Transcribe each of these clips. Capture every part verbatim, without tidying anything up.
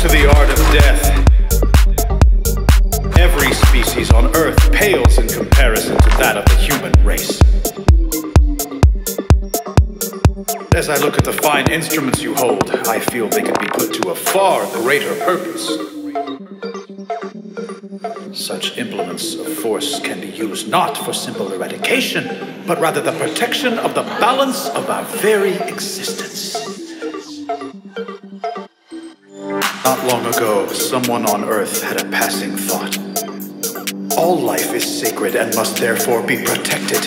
to the art of death, every species on Earth pales in comparison to that of the human race. As I look at the fine instruments you hold, I feel they could be put to a far greater purpose. Such implements of force can be used not for simple eradication, but rather the protection of the balance of our very existence. Not long ago, someone on Earth had a passing thought. All life is sacred and must therefore be protected.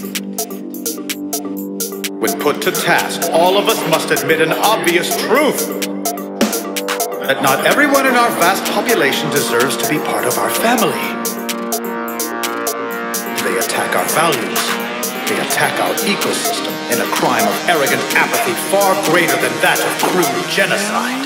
When put to task, all of us must admit an obvious truth. That not everyone in our vast population deserves to be part of our family. They attack our values. They attack our ecosystem in a crime of arrogant apathy far greater than that of crude genocide.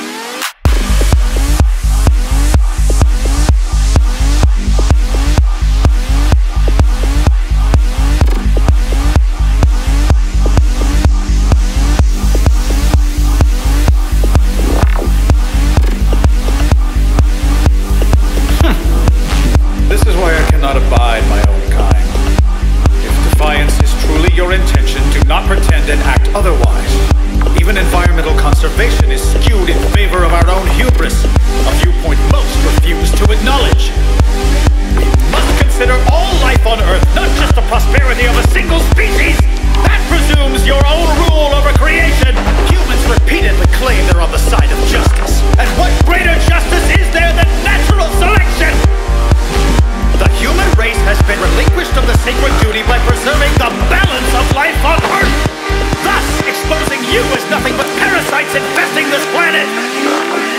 Otherwise, even environmental conservation is skewed in favor of our own hubris, a viewpoint most refuse to acknowledge. We must consider all life on Earth, not just the prosperity of a single species. That presumes your own rule over creation. Humans repeatedly claim they're on the side of justice. And what greater justice is there than natural selection? The human race has been relinquished of the sacred duty by preserving the balance of life on Earth. Thus, exposing you as nothing but parasites infesting this planet!